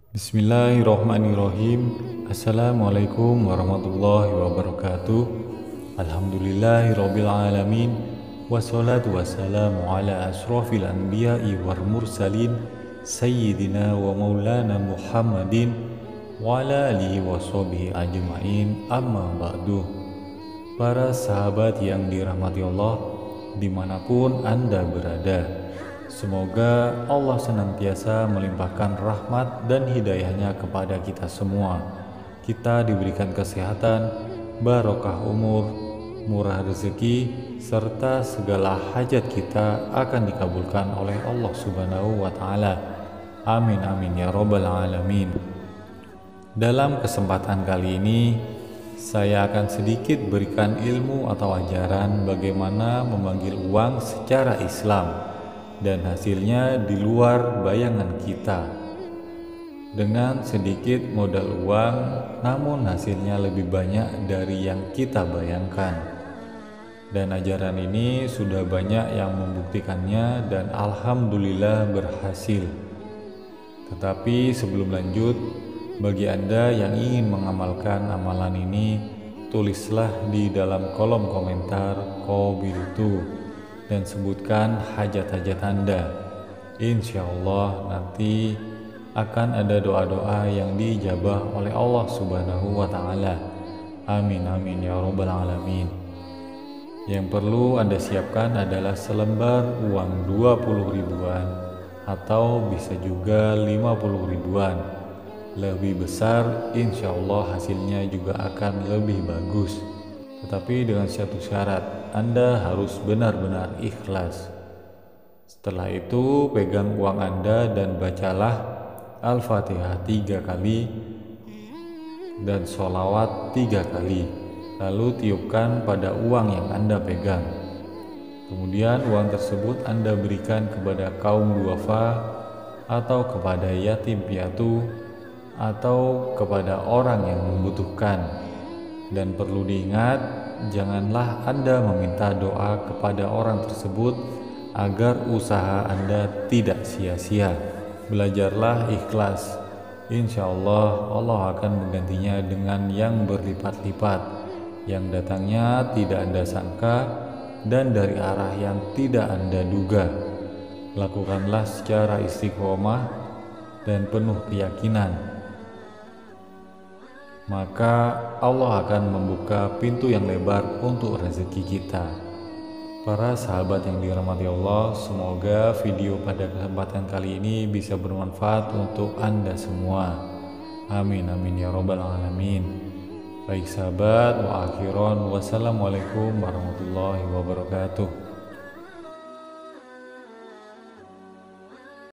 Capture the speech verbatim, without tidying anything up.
Bismillahirrahmanirrahim. Assalamualaikum warahmatullahi wabarakatuh. Alhamdulillahirabbil alamin. Wassalatu wassalamu ala asrofil anbiya'i wal mursalin Sayyidina wa maulana Muhammadin wa ala alihi wa sahbihi ajma'in. Amma ba'du. Para sahabat yang dirahmati Allah dimanapun Anda berada, semoga Allah senantiasa melimpahkan rahmat dan hidayahnya kepada kita semua. Kita diberikan kesehatan, barokah umur, murah rezeki, serta segala hajat kita akan dikabulkan oleh Allah Subhanahu wa Ta'ala. Amin amin ya Rabbal alamin. Dalam kesempatan kali ini, saya akan sedikit berikan ilmu atau ajaran bagaimana memanggil uang secara Islam dan hasilnya di luar bayangan kita. Dengan sedikit modal uang, namun hasilnya lebih banyak dari yang kita bayangkan. Dan ajaran ini sudah banyak yang membuktikannya dan alhamdulillah berhasil. Tetapi sebelum lanjut, bagi Anda yang ingin mengamalkan amalan ini, tulislah di dalam kolom komentar qabiltu dan sebutkan hajat-hajat Anda. Insya Allah nanti akan ada doa-doa yang diijabah oleh Allah Subhanahu wa Ta'ala. Amin amin ya Rabbal alamin. Yang perlu Anda siapkan adalah selembar uang dua puluh ribuan atau bisa juga lima puluh ribuan. Lebih besar, insya Allah hasilnya juga akan lebih bagus. Tetapi dengan satu syarat, Anda harus benar-benar ikhlas. Setelah itu, pegang uang Anda dan bacalah Al-Fatihah tiga kali dan sholawat tiga kali. Lalu tiupkan pada uang yang Anda pegang. Kemudian uang tersebut Anda berikan kepada kaum duafa atau kepada yatim piatu atau kepada orang yang membutuhkan. Dan perlu diingat, janganlah Anda meminta doa kepada orang tersebut agar usaha Anda tidak sia-sia. Belajarlah ikhlas. Insya Allah, Allah akan menggantinya dengan yang berlipat-lipat, yang datangnya tidak Anda sangka dan dari arah yang tidak Anda duga. Lakukanlah secara istiqomah dan penuh keyakinan, maka Allah akan membuka pintu yang lebar untuk rezeki kita. Para sahabat yang dirahmati Allah, semoga video pada kesempatan kali ini bisa bermanfaat untuk Anda semua. Amin amin ya Rabbal alamin. Baik sahabat, wa akhiron, wassalamualaikum warahmatullahi wabarakatuh.